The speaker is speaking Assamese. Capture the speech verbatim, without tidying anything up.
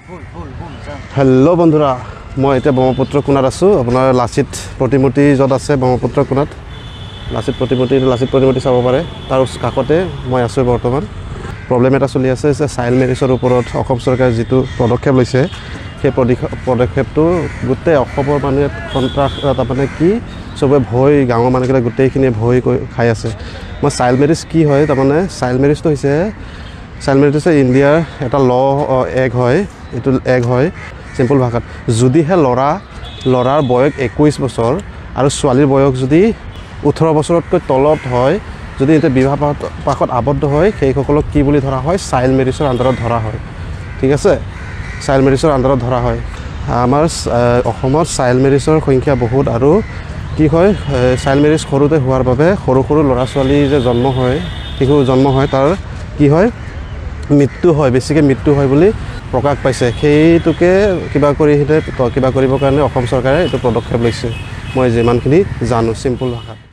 হেল্ল' বন্ধুরা, মই এতিয়া ব্ৰহ্মপুত্ৰ কোণাত আছোঁ। আপোনাৰ লাচিত প্ৰতিমূৰ্তি য'ত আছে ব্ৰহ্মপুত্ৰ কোণাত, লাচিত প্ৰতিমূৰ্তি লাচিত প্ৰতিমূৰ্তি চাব পাৰে, তাৰ কাষতে মই আছোঁ বৰ্তমান। প্ৰব্লেম এটা চলি আছে যে চাইল্ড মেৰিজৰ ওপৰত অসম চৰকাৰে যিটো পদক্ষেপ লৈছে, সেই পদক্ষেপটো গোটেই অসমৰ মানুহে সন্ত্ৰাস তাৰমানে কি চবে ভয়, গাঁৱৰ মানুহবিলাক গোটেইখিনিয়ে ভয় খাই আছে। মই চাইল্ড মেৰিজ কি হয়, তাৰমানে চাইল্ড মেৰিজটো হৈছে চাইল্ড মেৰিজ হৈছে ইণ্ডিয়াৰ এটা ল এগ হয়। এইটো এগ হয় চিম্পল ভাষাত, যদিহে ল'ৰা ল'ৰাৰ বয়স একৈছ বছৰ আৰু ছোৱালীৰ বয়স যদি ওঠৰ বছৰতকৈ তলত হয়, যদি এতিয়া বিবাহ পাশত আবদ্ধ হয়, সেইসকলক কি বুলি ধৰা হয়? চাইল্ড মেৰিজৰ আণ্ডাৰত ধৰা হয়। ঠিক আছে, চাইল্ড মেৰিজৰ আণ্ডাৰত ধৰা হয়। আমাৰ অসমত চাইল্ড মেৰিজৰ সংখ্যা বহুত, আৰু কি হয় চাইল্ড মেৰিজ সৰুতে হোৱাৰ বাবে সৰু সৰু ল'ৰা ছোৱালী যে জন্ম হয়, শিশু জন্ম হয়, তাৰ কি হয় মৃত্যু হয়, বেছিকৈ মৃত্যু হয় বুলি প্ৰকাশ পাইছে। সেইটোকে কিবা কৰি কিবা কৰিবৰ কাৰণে অসম চৰকাৰে এইটো পদক্ষেপ লৈছে, মই যিমানখিনি জানো চিম্পল ভাষাত।